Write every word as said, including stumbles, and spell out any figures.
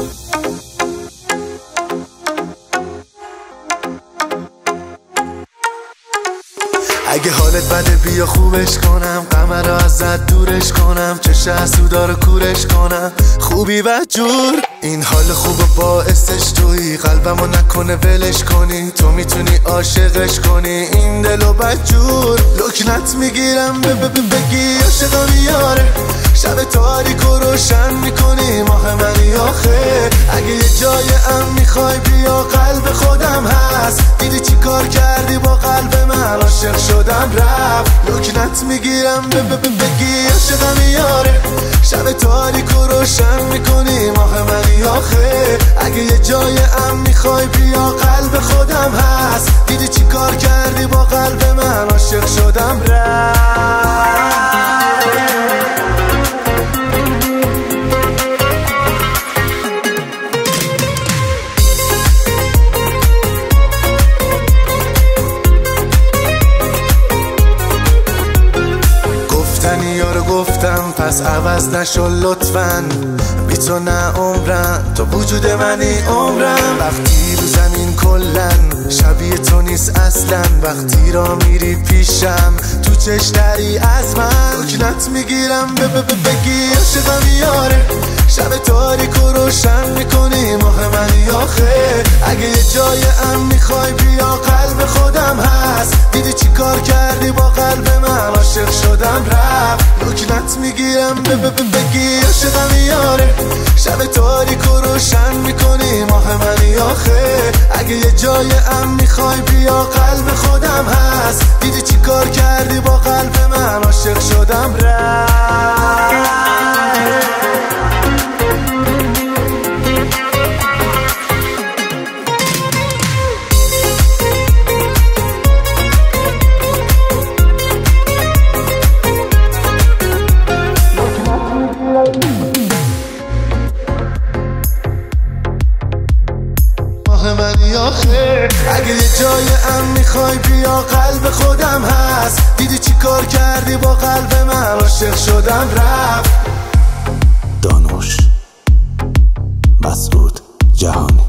اگه حالت بده بیا خوبش کنم، غمه رو ازت دورش کنم، چه حسودا رو کورش کنم، خوبی و جور. این حال خوب باعثش تویی، قلبمو نکنه ولش کنی، تو میتونی عاشقش کنی این دلو بدجور. لکنت میگیرم بگی عاشقم یاره، شب تاریک و روشن میکنی ماه منی آخه. اگه یه جای ام میخوای بیا قلب خودم هست، دیدی چی کار کردی با قلب من، عاشق شدم رفت. لکنت میگیرم بگی عاشقم یاره، شب تاریک و روشن میکنی ماه منی آخه. اگه یه جای ام میخوای بیا قلب خودم هست، دیدی چی کار کردی با قلب من، عاشق شدم رفت. یارو گفتم پس عوض نشو لطفاً، بی تو نه عمرم، تو وجود منی عمرم. وقتی رو زمین کلن شبیه تو نیست اصلا، وقتی را میری پیشم تو چشتری از من. لکنت میگیرم بگی عاشقم یاره، شب تاریک و روشن میکنی ماه منی آخه. اگه یه جای ام میخوای بیا قلب خودم هست، دیدی چی کار کردی با قلب من، عاشق شدم رفت. لکنت میگیرم بگی عاشقم یاره، شب تاریک و روشن میکنی ماه منی آخه. اگه یه جای ام میخوای بیا قلب خودم هست، دیدی چی کار کردی با قلب من، عاشق شدم رفت. منی آخه. اگه یه جای ام میخوای بیا قلب خودم هست، دیدی چی کار کردی با قلب من، عاشق شدم رفت. دانوش مسعود جهانی.